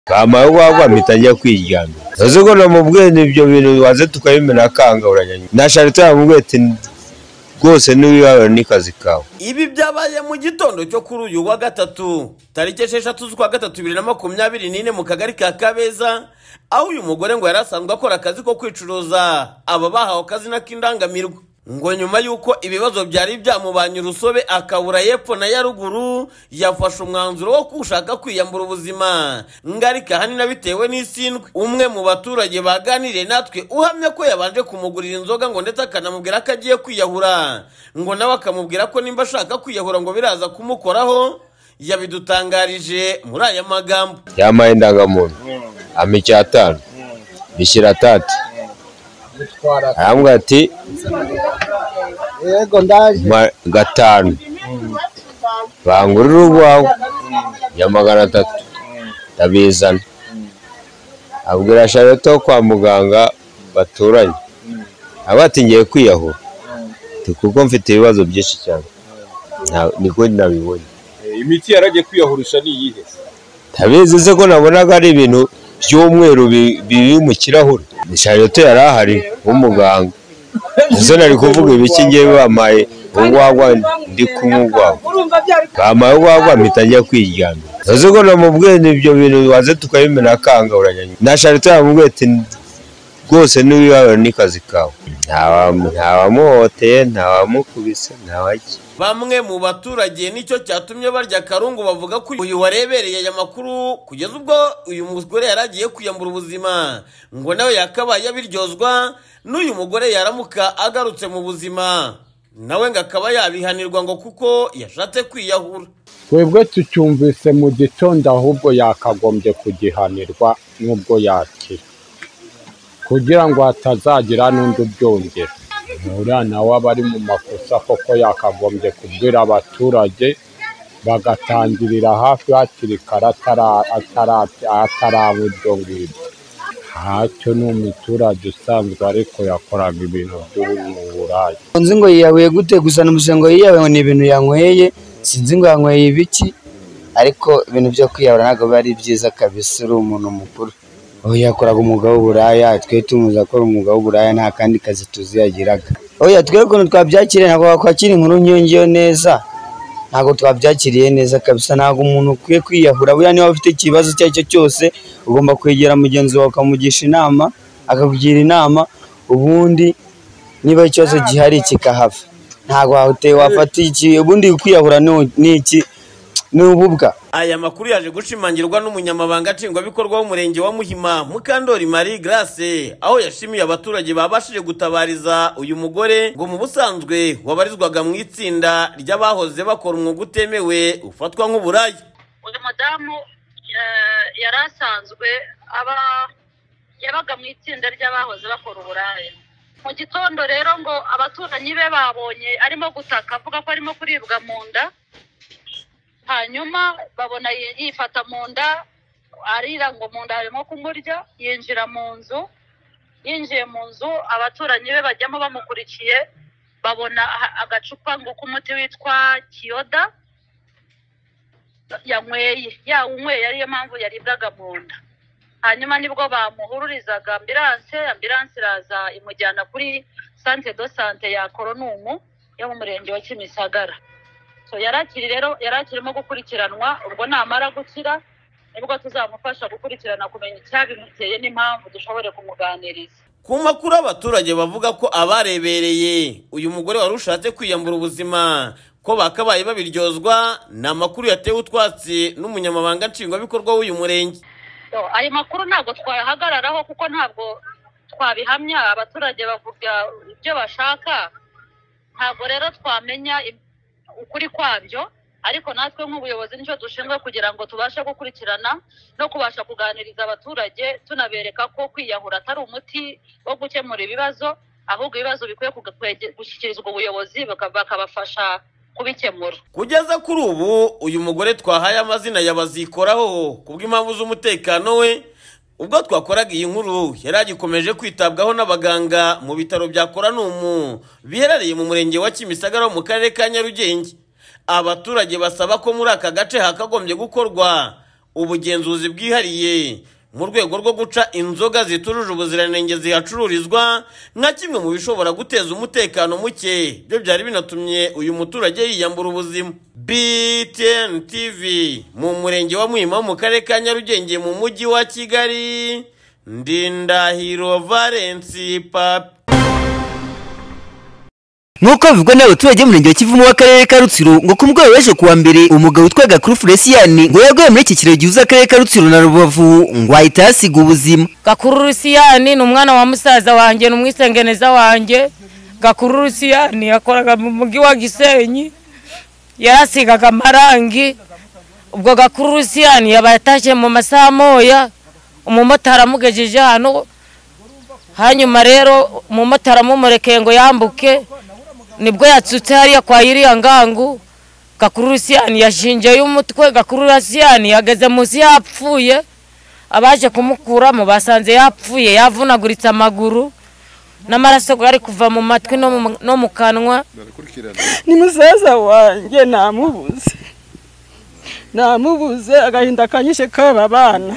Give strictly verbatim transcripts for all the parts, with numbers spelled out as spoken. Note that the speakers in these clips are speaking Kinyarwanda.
Kama wagwa mitajya kwiryamira. Azuko no mubwene ibyo bintu waze tukabimena kanga uranyanya. Nasharita yamubwete rwose niwibawe nikazi kawe. Ibi byabaye mu gitondo cyo kuri uyu wa gatatu tariki esheshatu z'ukwa gatatu bibiri na makumyabiri n'ine mu kagari ka Kabeza, aho uyu mugore ngo yarasanzwe akora akazi ko kwicuruza aba bahawe akazi n'akindangamirwa. Ngo nyuma yuko ibibazo byari byamubanye urusobe akabura yepfo na ya ruguru, yafashe umwanzuro wo kushaka kwiyambura ubuzima ngarika hanina bitewe n'isindwe. Umwe mu baturage baganiriye natwe uhamya ko yabanje kumugurira inzoga ngo ndetse akanamubwira ko agiye kwiyahura, ngo nawe akamubwira ko nimba ashaka kwiyahura ngo biraza kumukoraho. Yabidutangarije muri aya magambo: yamaye indangamuntu amicyatanu bishyira tati arambwira ati yego ndaje gatanu bangurira urwawe ya magana atatu tabizana. Abwira Charlotte kwa muganga baturanye abati ngiye kwiyahura kuko mfite ibibazo byinshi cyane. Niko nabibonye. Imiti yaragiye kwiyahurisha ni iyihe? Tabizi se ko nabonaga ari ibintu by'umweru biri mu kirahure. Charlotte yari ahari umuganga. Nzo nari kuvuga ibiki ngiye bamaye ugwagwa ndi kumugwa. Kama wagwa mitajya kwiryamira. Azuko no mubwene ibyo bintu waze tukabimena kanga uranyanya. Nasharita yamubwete rwose niwibawe nikazi kawe. Ntawa ntawamuhoteye ntawamukubise ntawaki. Bamwe mu baturage nicyo cyatumye barya karungu bavuga ko uyu warebereye aya makuru kugeza ubwo uyu mugore yaragiye kwiyambura ubuzima ngo nawe yakabaye yabiryozwa n'uyu mugore yaramuka agarutse mu buzima nawe ngo akaba yabihanirwa ngo kuko yashatse kwiyahura. Twebwe tucyumvise mu gitondo ahubwo yakagombye kugihanirwa n'ubwo yakira kugira ngo hatazagira n'undi ubyongera. Murana w'abari mu makosa koko yakagombye kubwira abaturage bagatangirira hafi hakiri kare atarabudyo ngibyo. Hacyo ni umuturage usanzwe ariko yakoraga ibintu by'uburaya. Nzi ngo yiyahuye gute gusa n'umusengo yiyahuye ni ibintu yanyweye, sinzi ngo yanyweye ibiki, ariko ibintu byo kwiyahura ntabwo bari byiza kabisa. Uri umuntu mukuru aho yakoraga umugabo w'uburaya, twe tumuza ko umugabo w'uburaya nta kandi kazi tuziyagiraga. Oya twe ko twabyakiriye ntabwo kwakira inkuru nyongiyo neza, ntabwo twabyakiriye neza kabisa. Ntabwo umuntu ukwiye kwiyahura. Buya niba ufite ikibazo cyo cyo cyose ugomba kwegera mugenzi wawe ukamugisha inama, akakugira inama, ubundi niba ikibazo gihari kikahava. Ntabwo wahuteye wafata iki ubundi kwiyahura n'iki n'ububwa. Aya makuru yaje gushimangirwa n'umunyamabanga nshingwabikorwa w'umurenge wa Muhima Mukandori Marie Grace, aho yashimiye abaturage babashije gutabariza uyu mugore ngo mu busanzwe wabarizwaga mu itsinda ry'abahoze bakora umwuga utemewe ufatwa nk'uburaya. Uyu mudamu yarasanzwe aba yabaga mu itsinda ry'abahoze bakora uburaya. Mu gitondo rero ngo abaturanyi be babonye arimo gutaka avuga ko arimo kuribwa mu nda, hanyuma babona yifata mu nda arira ngo mu nda harimo kumurya. Yinjira mu nzu, yinjiye mu nzu abaturanyi be bajyamo bamukurikiye babona agacupa ngo k'umuti witwa kiyoda yanyweye. Ya unyweye ariyo mpamvu yaribwaga mu nda. Hanyuma nibwo bamuhururizaga ambulance, ambulance iraza imujyana kuri centre de santé ya Koronumu yo mu murenge wa Kimisagara. So yarakiri rero yarakirimo gukurikiranwa, ubwo namara gukira nibwo tuzamufasha gukurikirana kumenya icyabimuteye n'impamvu dushobore kumuganiriza. Ku makuru abaturage bavuga ko abarebereye uyu mugore wari ushatse kwiyambura ubuzima ko bakabaye babiryozwa, na makuru yatewe utwatsi n'umunyamabanga nshingwabikorwa w'uyu murenge. Ayo makuru ntabwo twayahagararaho kuko ntabwo twabihamya. Abaturage bavuga ibyo bashaka, ntabwo rero twamenya ukuri kwabyo, ariko natwe nk'ubuyobozi nicyo dushinzwe kugira ngo tubashe gukurikirana no kubasha kuganiriza abaturage tunabereka ko kwiyahura atari umuti wo gukemura ibibazo, ahubwo ibibazo bikwiye gushyikirizwa ubuyobozi bakabafasha kubikemura. Kugeza kuri ubu uyu mugore twahaye amazina yabazikoraho kubw'impamvu z'umutekano we. Ubwo twakoraga iyi nkuru yari agikomeje kwitabwaho n'abaganga mu bitaro bya Koronumu biherereye mu murenge wa Kimisagara mu karere ka Nyarugenge. Abaturage basaba ko muri aka gace hakagombye gukorwa ubugenzuzi bwihariye mu rwego rwo guca inzoga zitujuje ubuziranenge zihacururizwa nka kimwe mu bishobora guteza umutekano muke, byo byari binatumye uyu muturage yiyambura ubuzima. B T N T V mu murenge wa Muhima mu karere ka Nyarugenge mu mujyi wa Kigali, Ndindahiro Valence Papi. Nuko bivugwa n'abaturage mu murenge wa Kivumu w'akarere ka Rutsiro ngo ku mugoroba w'ejo kuwa mbere umugabo witwa Gakuru Fresiyani ngo yaguye muri iki kiraro gihuza akarere ka Rutsiro na Rubavu ngo ahita hasiga ubuzima. Gakuru Fresiyani ni umwana wa musaza wanjye n'umwisengeneza wanjye. Gakuru Fresiyani yakoraga mu mujyi wa Gisenyi, yarasigaga amarangi. Ubwo Gakuru Fresiyani yabatashye mu masaha moya, umumotari amugejeje hano, hanyuma rero umumotari amumurekeye ngo yambuke, nibwo yatsutse hariya kwa iriya ngangu. Gakuru Fresiyani yashinjeye umutwe. Gakuru Fresiyani yageze munsi yapfuye, abaje kumukuramo basanze yapfuye yavunaguritse amaguru n'amaraso gari kuva mu matwi no mu kanwa. Ni musaza wanjye namubuze namubuze agahinda kanyishe kaba bana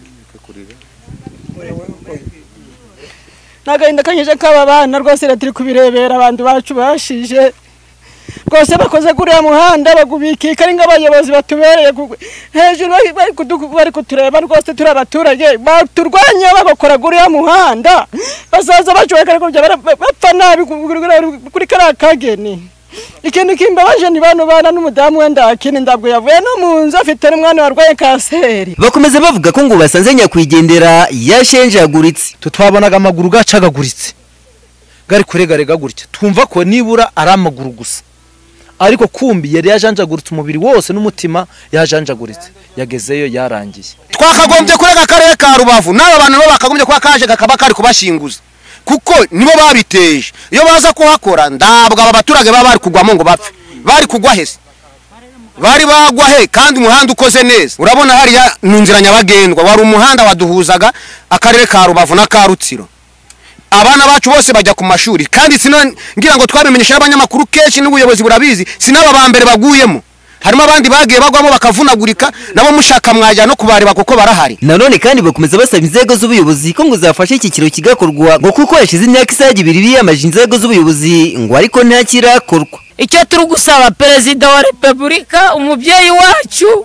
nagahinda kanyishe kaba bana rwose turi kubirebera abantu bacu bashije rwose bakoze kuri ya muhanda bagubikika ari nk'abayobozi batubereye hejuru bari kutureba rwose turi abaturage baturwanya bagakora kuri ya muhanda basaza bacuweka bapfa nabi kuri kariya kageni. Ikintu kimbabaje ni bano bana n'umudamu wenda akini ndabwo yavuye no mu nzu afite n'umwana warwaye kanseri. Bakomeza bavuga ko ngo basanze nyakwigendera yashenjaguritse. Tutwabonaga amaguru gacagaguritse gari kuregarega gutya, twumva ko nibura ari amaguru gusa, ariko kumbi yari yajanjaguritse umubiri wose n'umutima yajanjaguritse. Yagezeyo yarangiye. Twakagombye kurega akarere ka Rubavu n'aba bantu bo bakagombye kwa kaje kakaba kari kubashinguza kuko nibo babiteje. Iyo baza kuhakora ndabwa aba baturage baba bari kugwamo ngo bapfe, bari kugwa hese, bari bagwa he kandi umuhanda ukoze neza. Urabona hariya nunzira nyabagendwa wari umuhanda waduhuzaga akarere ka Rubavu na ka Rutsiro. Abana bacu bose bajya ku mashuri kandi sino ngira ngo twabimenyesha abanyamakuru kenshi n'ubuyobozi burabizi, sinaba bambere baguyemo, harimo abandi bagiye bagwamo bakavunagurika, nabo mushaka mwajya no kubareba kuko barahari. Nanone kandi bakomeza basaba inzego z'ubuyobozi ko ngo zafashe iki kiraro kigakorwa ngo kuko yashize imyaka isaga ibiri biyamaje inzego z'ubuyobozi ngo ariko nta kirakorwa. Icyo turi gusaba Perezida wa Repubulika, umubyeyi wacu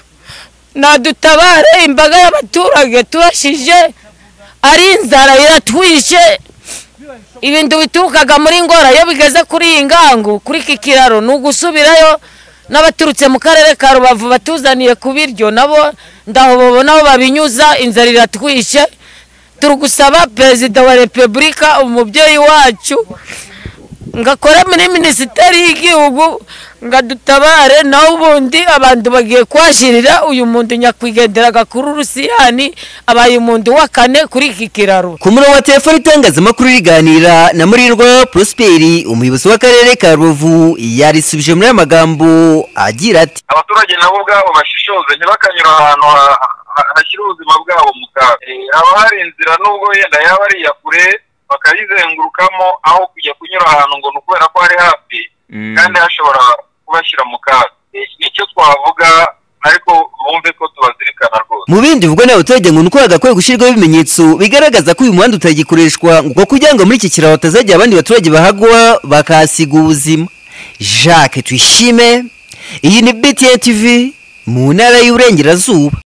nadutabare, imbaga y'abaturage turashije ari inzara iratwishe, ibintu biturukaga muri Ngora iyo bigeze kuri iyi ngangu kuri iki kiraro n'ugusubirayo n'abaturutse mu karere ka Rubavu batuzaniye ku biryo nabo ndaho babona babinyuza, inzara iratwishe. Turugusaba Perezida wa Repubulika, umubyeyi wacu ngakora muri Minisiteri y'Igihugu ngadutabare, naho ubundi abantu bagiye kwashirira uyu muntu nyakwigendera Gakuru Fresiyani abaye umuntu wa kane kuri iki kiraro. Ku murongo wa telefone itangazamakuru riganira na Murirwa Prosperi, umuyobozi w'akarere ka Rubavu, yarisubije muri amagambo agira ati: abaturage nabo ubwabo bashishoze ntibakanyura ahantu hashyira ubuzima bwabo mu kaga. Haba hari inzira nubwo yenda yaba ari iya kure bakayizengurukamo aho kujya kunyura ahantu ngo ni ukubera ko hari hafi kandi hashobora kubashyira mu kaga. Nicyo twavuga, ariko bumve ko tubazirikana rwose. Mu bindi bivugwa n'abaturage ngo nuko hagakwiye gushyirwaho ibimenyetso bigaragaza ko uyu muhanda utagikoreshwa ngo kugira ngo muri iki kiraro hatazajya abandi baturage bahagwa bakahasiga ubuzima. Jacques Tuyishime, iyi ni B T N T V mu ntara y'Uburengerazuba.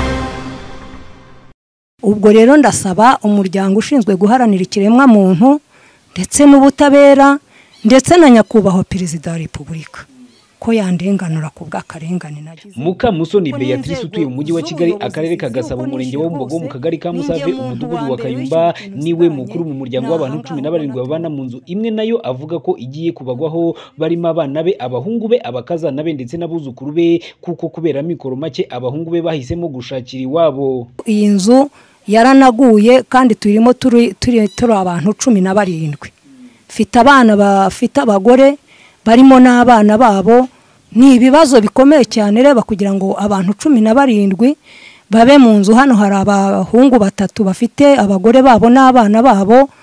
Ubwo rero ndasaba umuryango ushinzwe guharanira ikiremwa muntu ndetse n'ubutabera ndetse na nyakubahwa Perezida wa Repubulika ko yandenganura ku bw'akarengane nagize. Mukamusoni Beatrice utuye mu mujyi wa Kigali, akarere ka Gasabo, umurenge wa Mbogo, mu kagari ka Musave, umudugudu wa Kayumba, niwe mukuru mu muryango w'abantu cumi na barindwi babana mu nzu imwe nayo avuga ko igiye kubagwaho, barimo abana be, abahungu be, abakazana be ndetse n'abuzukuru be, kuko kubera mikoro make abahungu be bahisemo gushakira iwabo. Iyi nzu yaranaguye kandi turimo turi turi turi abantu cumi na barindwi. Fita abana bafite abagore barimo n'abana babo, ni ibibazo bikomeye cyane reba kugira ngo abantu cumi na barindwi babe mu nzu. Hano hari abahungu batatu bafite abagore babo n'abana babo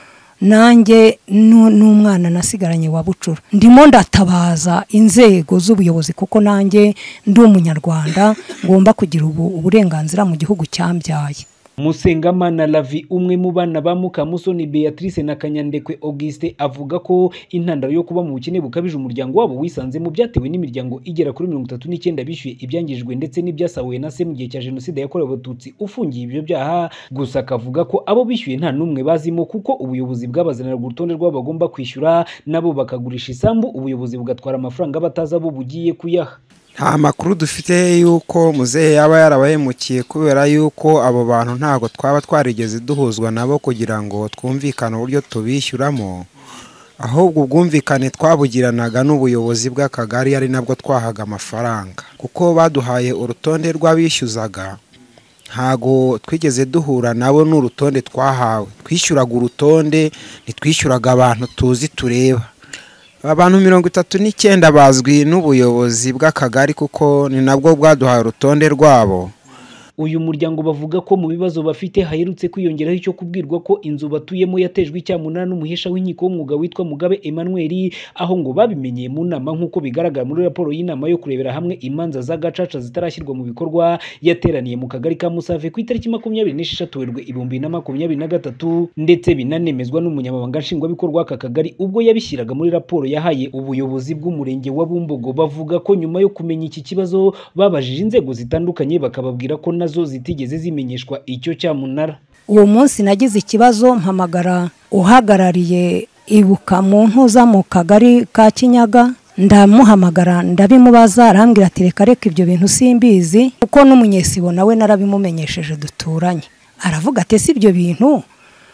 nanjye n'umwana nasigaranye wa bucura ndimo ndatabaza inzego z'ubuyobozi kuko nanjye ndi umunyarwanda ngomba kugira uburenganzira mu gihugu cyambyaye. Musengamana Lavi umwe mu bana ba Mukamusoni Beatrice na Kanyandekwe Auguste avuga ko intandaro yo kuba mu bukene bukabije umuryango wabo wisanze mu byatewe n'imiryango igera kuri mirongo itatu n'icyenda bishyuye ibyangijwe ndetse n'ibyasahuwe na se mu gihe cya Jenoside yakorewe Abatutsi ufungiye ibyo byaha. Gusa akavuga ko abo bishyuye nta numwe bazimo kuko ubuyobozi bwabazanira urutonde rwabo bagomba kwishyura nabo bakagurisha isambu ubuyobozi bugatwara amafaranga bataza bo bugiye kuyaha. Nta makuru dufite yuko muzehe yaba yarabahemukiye kubera yuko abo bantu ntago twaba twarigeze duhuzwa nabo kugira ngo twumvikane uburyo tubishyuramo, ahubwo ubwumvikane twabugiranaga n'ubuyobozi bw'akagari ari nabwo twahaga amafaranga kuko baduhaye urutonde rw'abishyuzaga ntago twigeze duhura nabo n'urutonde twahawe, twishyuraga urutonde ntitwishyuraga abantu tuzi tureba. Abantu mirongo itatu n'icyenda bazwi n'ubuyobozi bw'akagari kuko ni nabwo bwaduhaye urutonde rwabo. Uyu muryango bavuga ko mu bibazo bafite haherutse kwiyongeraho icyo kubwirwa ko inzu batuyemo yatejwe icyamunara n'umuhesha w'inkiko w'umwuga witwa Mugabe Emmanuel, aho ngo babimenyeye mu nama nk'uko bigaragara muri raporo y'inama yo kurebera hamwe imanza za gacaca zitarashyirwa mu bikorwa yateraniye mu kagari ka Musave ku itariki makumyabiri n'esheshatu Werurwe ibihumbi na makumyabiri na gatatu, ndetse binanemezwa n'umunyamabanga nshingwabikorwa w'aka kagari ubwo yabishyiraga muri raporo yahaye ubuyobozi bw'umurenge wa Bumbogo. Bavuga ko nyuma yo kumenya iki kibazo babajije inzego zitandukanye bakababwira ko nazo zitigeze zimenyeshwa icyo cyamunara. Uwo munsi nagize ikibazo mpamagara uhagarariye ibuka mu ntuza mu kagari ka Kinyaga, ndamuhamagara ndabimubaza arambwira ati reka reka ibyo bintu simbizi kuko n'umunyesibo nawe narabimumenyesheje duturanye. Aravuga ati si ibyo bintu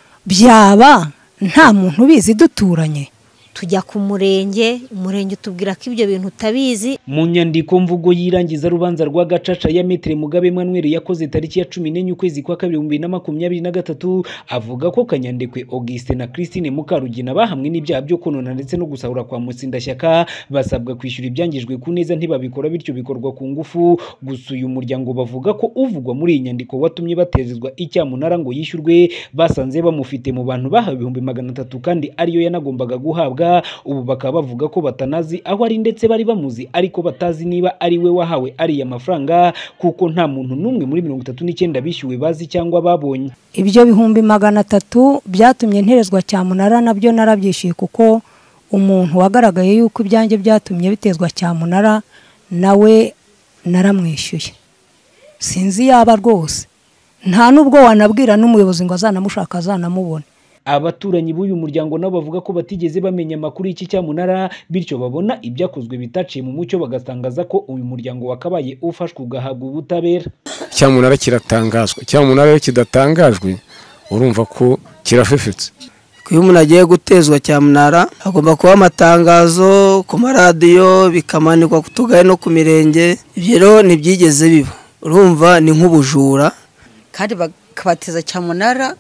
byaba nta muntu ubizi duturanye. Tujya ku murenge, umurenge utubwira ko ibyo bintu utabizi. Mu nyandiko mvugo yirangiza rubanza rwa gacaca ya Maître Mugabe Emmanuel yakoze tariki ya cumi n'enye ukwezi kwa kabiri ibihumbi bibiri na makumyabiri na gatatu, avuga ko Kanyandekwe Auguste na Christine Mukarugina bahamwe n'ibyaha byo konona ndetse no gusahura kwa Mutsindashyaka, basabwa kwishyura ibyangijwe ku neza ntibabikora bityo bikorwa ku ngufu. Gusa uyu muryango bavuga ko uvugwa muri iyi nyandiko watumye batezezwa icyamunara ngo yishyurwe basanze bamufite mu bantu bahawe ibihumbi magana atatu kandi ariyo yanagombaga guhabwa. Ubu bakaba bavuga ko batanazi aho ari ndetse bari bamuzi ariko batazi niba ari we wahawe ariya mafaranga kuko nta muntu n'umwe muri mirongo itatu n'icyenda bishyuwe bazi cyangwa babonye. Ibyo bihumbi magana atatu byatumye nterezwa cyamunara nabyo narabyishyuye kuko umuntu wagaragaye yuko ibyanjye byatumye bitezwa cyamunara nawe naramwishyuye. Sinzi yaba rwose nta nubwo wanabwira n'umuyobozi ngo azanamushaka azanamubona. Abaturanyi b'uyu muryango nabo bavuga ko batigeze bamenya amakuru y'iki cyamunara bityo babona ibyakozwe bitaciye mu mucyo bagatangaza ko uyu muryango wakabaye ufashwe ugahabwa ubutabera. Cyamunara kiratangazwa, cyamunara iyo kidatangajwe urumva ko kirafefetse. Iyo umuntu agiye gutezwa cyamunara agomba kuba amatangazo ku maradiyo bikamanikwa ku tugari no ku mirenge. Ibyo rero ntibyigeze biba, urumva ni nk'ubujura kandi bakabateza cyamunara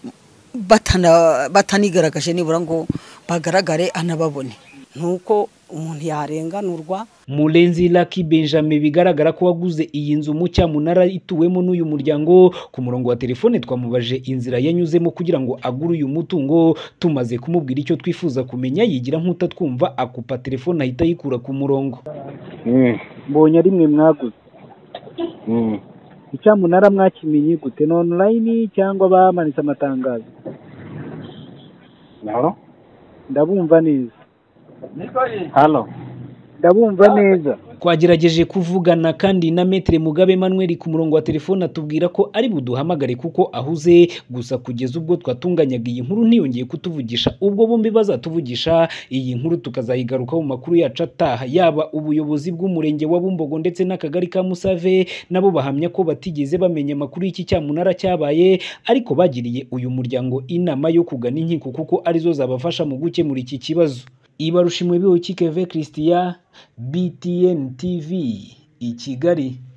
batanigaragaje nibura ngo bagaragare anababone. Nuko umuntu yarenganurwa. Murenzi Lucky Benjamin bigaragara ko waguze iyi nzu mu cyamunara ituwemo n'uyu muryango. Ku murongo wa telefone twamubaje inzira yanyuzemo kugira ngo agure uyu mutungo, tumaze kumubwira icyo twifuza kumenya yigira nk'utatwumva akupa telefone ahita yikura ku murongo. Mbonye ari mwe mwaguze icyamunara mwakimenye gute? No online cyangwa bamanitse amatangazo? Halo? Ndabumva neza. Halo? Ndabumva neza. Twagerageje kuvugana kandi na Maître Mugabe Emmanuel ku murongo wa telefone atubwira ko ari buduhamagare kuko ahuze, gusa kugeza ubwo twatunganyaga iyi nkuru ntiyongeye kutuvugisha. Ubwo bombi bazatuvugisha iyi nkuru tukazayigaruka mu makuru yacu ataha. Yaba ubuyobozi bw'umurenge wa Bumbogo ndetse n'akagari ka Musave nabo bahamya ko batigeze bamenya amakuru y'iki cyamunara cyabaye, ariko bagiriye uyu muryango inama yo kugana inkiko kuko arizo zabafasha mu gukemura iki kibazo. Ibarushimwe biho Kikeve Christian, B T N T V i Kigali.